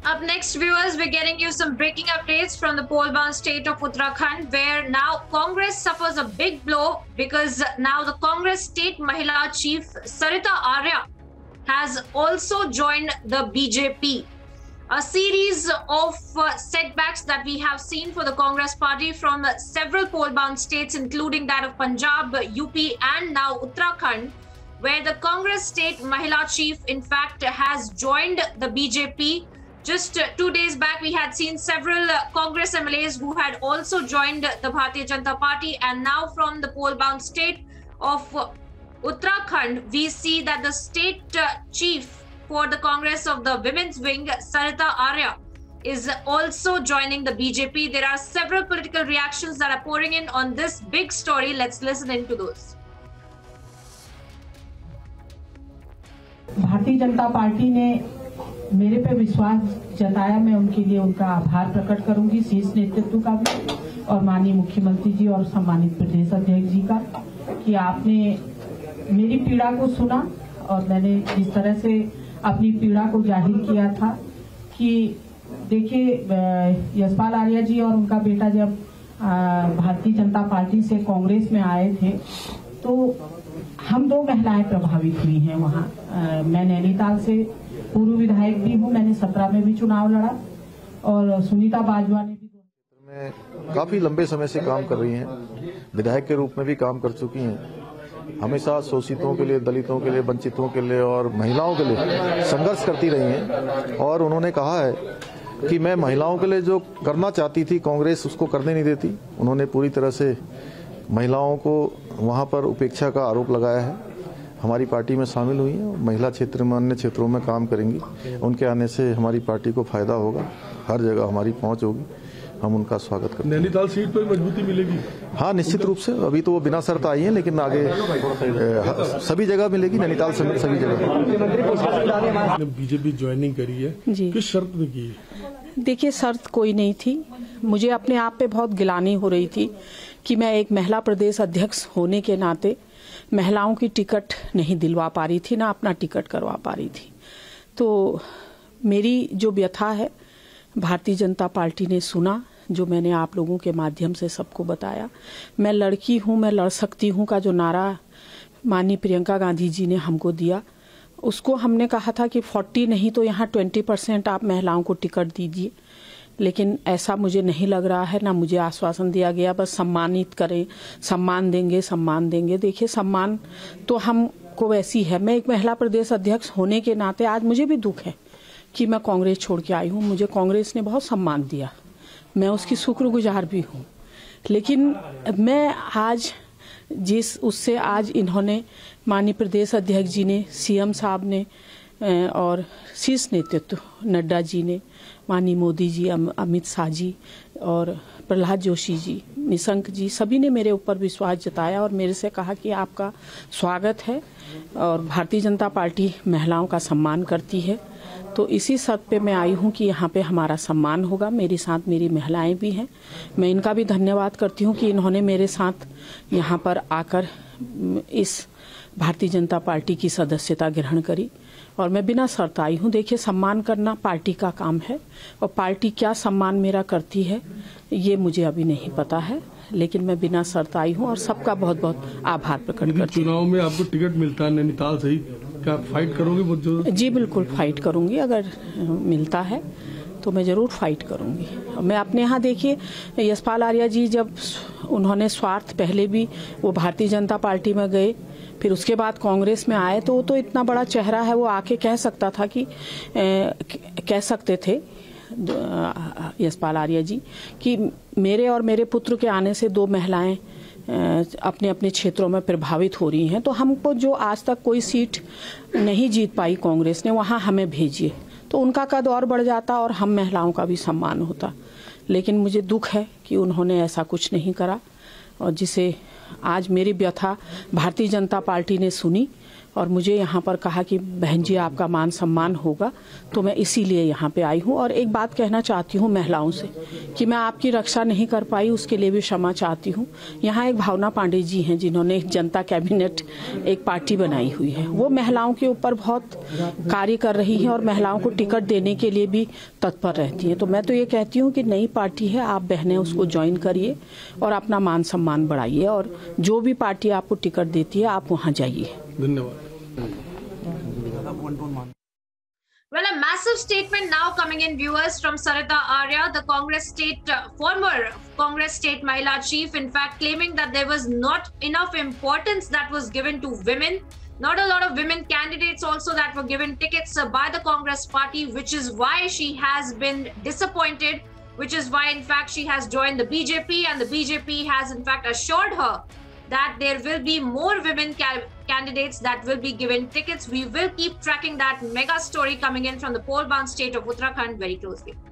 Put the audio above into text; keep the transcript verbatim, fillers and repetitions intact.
Up next, viewers, we're getting you some breaking updates from the poll-bound state of Uttarakhand, where now Congress suffers a big blow because now the Congress state Mahila chief Sarita Arya has also joined the B J P. A series of uh, setbacks that we have seen for the Congress party from uh, several poll-bound states, including that of Punjab, U P, and now Uttarakhand, where the Congress state Mahila chief, in fact, has joined the B J P. Just uh, two days back, we had seen several uh, Congress M L As who had also joined the Bharatiya Janata Party, and now from the poll-bound state of uh, Uttarakhand, we see that the state uh, chief for the Congress of the Women's Wing, Sarita Arya, is also joining the B J P. There are several political reactions that are pouring in on this big story. Let's listen into those. Bharatiya Janata party ने मेरे पे विश्वास जताया, मैं उनके लिए उनका आभार प्रकट करूंगी, शीर्ष नेतृत्व का भी और माननीय मुख्यमंत्री जी और सम्मानित प्रदेश अध्यक्ष जी का, कि आपने मेरी पीड़ा को सुना और मैंने जिस तरह से अपनी पीड़ा को जाहिर किया था कि देखिए, यशपाल आर्या जी और उनका बेटा जब भारतीय जनता पार्टी से कांग्रेस में आए थे तो हम दो महिलाएं प्रभावित हुई हैं वहाँ। मैं नैनीताल से पूर्व विधायक भी हूँ, मैंने सत्रह में भी चुनाव लड़ा और सुनीता बाजवा ने भी में काफी लंबे समय से काम कर रही हैं, विधायक के रूप में भी काम कर चुकी हैं। हमेशा शोषितों के लिए, दलितों के लिए, वंचितों के लिए और महिलाओं के लिए संघर्ष करती रही हैं और उन्होंने कहा है कि मैं महिलाओं के लिए जो करना चाहती थी कांग्रेस उसको करने नहीं देती। उन्होंने पूरी तरह से महिलाओं को वहां पर उपेक्षा का आरोप लगाया है। हमारी पार्टी में शामिल हुई हैं, महिला क्षेत्र में, अन्य क्षेत्रों में काम करेंगी। उनके आने से हमारी पार्टी को फायदा होगा, हर जगह हमारी पहुंच होगी, हम उनका स्वागत करते हैं। नैनीताल सीट पर मजबूती मिलेगी? हाँ, निश्चित रूप से। अभी तो वो बिना शर्त आई है, लेकिन आगे सभी जगह मिलेगी, नैनीताल समेत सभी जगह। बीजेपी ज्वाइनिंग करी है, किस शर्त में की है? देखिए, शर्त कोई नहीं थी। मुझे अपने आप पे बहुत गिलानी हो रही थी कि मैं एक महिला प्रदेश अध्यक्ष होने के नाते महिलाओं की टिकट नहीं दिलवा पा रही थी, ना अपना टिकट करवा पा रही थी। तो मेरी जो व्यथा है भारतीय जनता पार्टी ने सुना, जो मैंने आप लोगों के माध्यम से सबको बताया। मैं लड़की हूं, मैं लड़ सकती हूं का जो नारा माननीय प्रियंका गांधी जी ने हमको दिया, उसको हमने कहा था कि चालीस नहीं तो यहाँ बीस परसेंट आप महिलाओं को टिकट दीजिए, लेकिन ऐसा मुझे नहीं लग रहा है। ना मुझे आश्वासन दिया गया बस सम्मानित करें, सम्मान देंगे, सम्मान देंगे। देखिए, सम्मान तो हमको वैसी है। मैं एक महिला प्रदेश अध्यक्ष होने के नाते आज मुझे भी दुख है कि मैं कांग्रेस छोड़ के आई हूँ। मुझे कांग्रेस ने बहुत सम्मान दिया, मैं उसकी शुक्रगुजार भी हूँ, लेकिन मैं आज जिस उससे आज इन्होंने माननीय प्रदेश अध्यक्ष जी ने, सीएम साहब ने और शीर्ष नेतृत्व नड्डा जी ने, माननीय मोदी जी, अमित शाह जी और प्रहलाद जोशी जी, निशंक जी, सभी ने मेरे ऊपर विश्वास जताया और मेरे से कहा कि आपका स्वागत है और भारतीय जनता पार्टी महिलाओं का सम्मान करती है। तो इसी शर्त पे मैं आई हूँ कि यहाँ पे हमारा सम्मान होगा। मेरे साथ मेरी महिलाएं भी हैं, मैं इनका भी धन्यवाद करती हूँ कि इन्होंने मेरे साथ यहाँ पर आकर इस भारतीय जनता पार्टी की सदस्यता ग्रहण करी और मैं बिना शर्त आई हूँ। देखिए, सम्मान करना पार्टी का काम है और पार्टी क्या सम्मान मेरा करती है ये मुझे अभी नहीं पता है, लेकिन मैं बिना शर्त आई हूँ और सबका बहुत बहुत आभार प्रकट करती हूँ। चुनाव में आपको टिकट मिलता है नैनीताल से ही, क्या फाइट करोगे? बहुत जरूर। जी बिल्कुल फाइट करूंगी, अगर मिलता है तो मैं जरूर फाइट करूंगी। मैं अपने यहाँ, देखिए, यशपाल आर्या जी जब उन्होंने स्वार्थ, पहले भी वो भारतीय जनता पार्टी में गए, फिर उसके बाद कांग्रेस में आए, तो वो तो इतना बड़ा चेहरा है, वो आके कह सकता था कि ए, कह सकते थे यशपाल आर्या जी कि मेरे और मेरे पुत्र के आने से दो महिलाएं अपने अपने क्षेत्रों में प्रभावित हो रही हैं, तो हमको जो आज तक कोई सीट नहीं जीत पाई कांग्रेस ने, वहां हमें भेजिए, तो उनका कद और बढ़ जाता और हम महिलाओं का भी सम्मान होता। लेकिन मुझे दुख है कि उन्होंने ऐसा कुछ नहीं करा और जिसे आज मेरी व्यथा भारतीय जनता पार्टी ने सुनी और मुझे यहाँ पर कहा कि बहन जी आपका मान सम्मान होगा, तो मैं इसीलिए यहाँ पे आई हूँ। और एक बात कहना चाहती हूँ महिलाओं से कि मैं आपकी रक्षा नहीं कर पाई, उसके लिए भी क्षमा चाहती हूँ। यहाँ एक भावना पांडे जी हैं जिन्होंने जनता कैबिनेट एक पार्टी बनाई हुई है, वो महिलाओं के ऊपर बहुत कार्य कर रही हैं और महिलाओं को टिकट देने के लिए भी तत्पर रहती हैं। तो मैं तो ये कहती हूँ कि नई पार्टी है, आप बहनें उसको ज्वाइन करिए और अपना मान सम्मान बढ़ाइए, और जो भी पार्टी आपको टिकट देती है आप वहाँ जाइए। धन्यवाद। Well, a massive statement now coming in, viewers, from Sarita Arya, the Congress state, uh, former Congress state Mahila chief, in fact, claiming that there was not enough importance that was given to women. Not a lot of women candidates also that were given tickets uh, by the Congress party, which is why she has been disappointed, which is why, in fact, she has joined the B J P, and the B J P has, in fact, assured her that there will be more women ca candidates that will be given tickets. We will keep tracking that mega story coming in from the poll-bound state of Uttarakhand very closely.